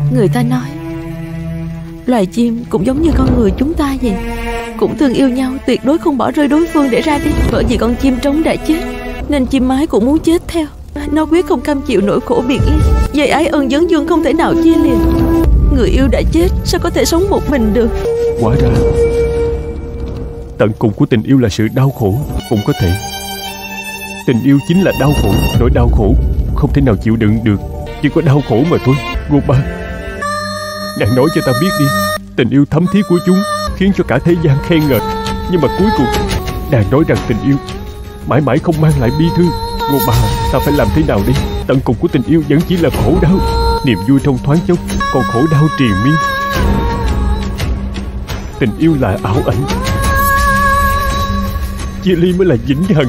Người ta nói loài chim cũng giống như con người chúng ta vậy, cũng thương yêu nhau, tuyệt đối không bỏ rơi đối phương để ra đi. Bởi vì con chim trống đã chết nên chim mái cũng muốn chết theo. Nó quyết không cam chịu nỗi khổ biệt ly. Dây ái ân vấn dương không thể nào chia liền. Người yêu đã chết sao có thể sống một mình được. Hóa ra tận cùng của tình yêu là sự đau khổ. Cũng có thể tình yêu chính là đau khổ. Nỗi đau khổ không thể nào chịu đựng được, chỉ có đau khổ mà thôi. Gopa, nàng nói cho ta biết đi. Tình yêu thấm thía của chúng khiến cho cả thế gian khen ngợi, nhưng mà cuối cùng nàng nói rằng tình yêu mãi mãi không mang lại bi thương. Gopa, ta phải làm thế nào đây? Tận cùng của tình yêu vẫn chỉ là khổ đau. Niềm vui trong thoáng chốc, còn khổ đau triền miên. Tình yêu là ảo ảnh, chia ly mới là vĩnh hằng.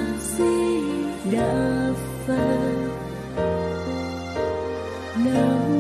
Nam